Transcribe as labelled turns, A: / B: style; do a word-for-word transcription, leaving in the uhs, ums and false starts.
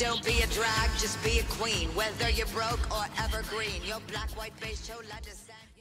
A: Don't be a drag, just be a queen. Whether you're broke or evergreen, your black, white, beige, chola descent.